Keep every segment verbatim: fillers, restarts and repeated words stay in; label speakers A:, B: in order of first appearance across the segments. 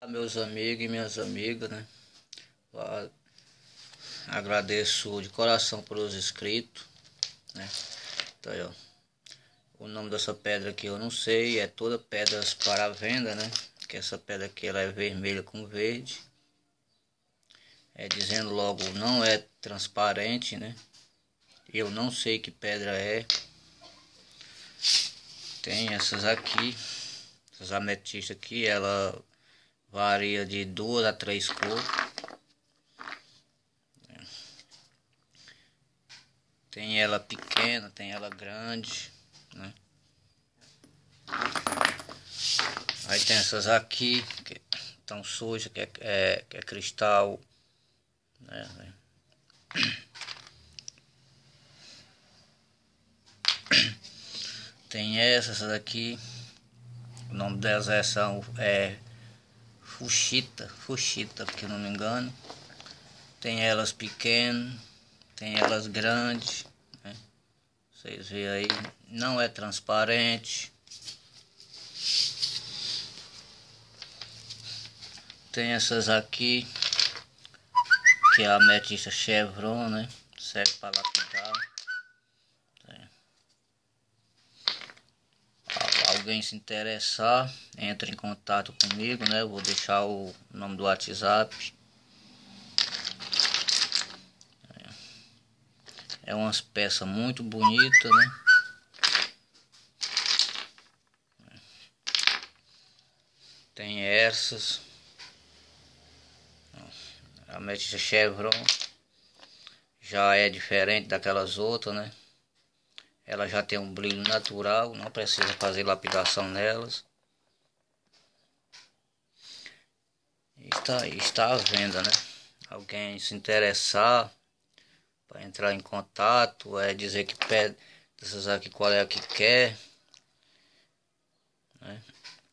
A: Meus amigos e minhas amigas, né? Eu agradeço de coração pelos inscritos, né? Então, aí, ó, o nome dessa pedra aqui eu não sei, é toda pedras para venda, né? Que essa pedra aqui ela é vermelha com verde. É dizendo logo, não é transparente, né? Eu não sei que pedra é. Tem essas aqui, essas ametistas aqui, ela varia de duas a três cores. Tem ela pequena, tem ela grande, né? Aí tem essas aqui que estão sujas, que é, é, que é cristal, né? Tem essas aqui, o nome delas é, são, é fuchita, fuchita, porque eu não me engano. Tem elas pequenas, tem elas grandes, né? Vocês veem aí, não é transparente. Tem essas aqui, que é a ametista chevron, né? Serve para lapidar. Alguém se interessar, entre em contato comigo, né? Eu vou deixar o nome do WhatsApp. É umas peças muito bonitas, né? Tem essas. A ametista chevron já é diferente daquelas outras, né? Ela já tem um brilho natural, não precisa fazer lapidação nelas. Está, está à venda, né? Alguém se interessar, para entrar em contato, é dizer que pede dessas aqui qual é a que quer, né?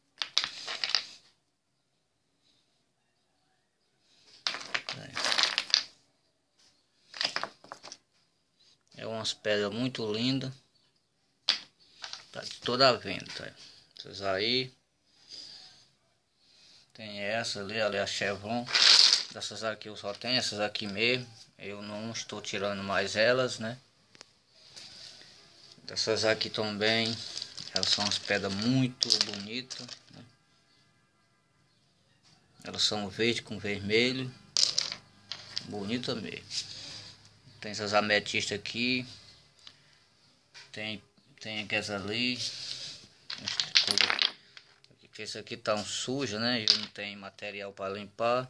A: É umas pedras muito lindas. Tá de toda a venda, tá? Essas aí. Tem essa ali, ali a Chevron. Dessas aqui eu só tenho essas aqui mesmo. Eu não estou tirando mais elas, né? Dessas aqui também. Elas são umas pedras muito bonitas, né? Elas são verde com vermelho. Bonita mesmo. Tem essas ametistas aqui. Tem, tem aquelas ali. Esse aqui tá um sujo, né? E não tem material para limpar.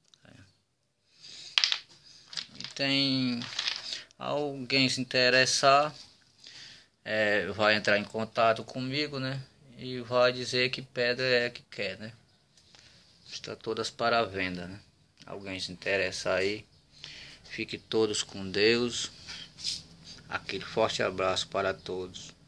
A: E tem alguém se interessar, é, vai entrar em contato comigo, né? E vai dizer que pedra é que quer, né? Está todas para a venda, né? Alguém se interessar aí, fique todos com Deus. Aquele forte abraço para todos.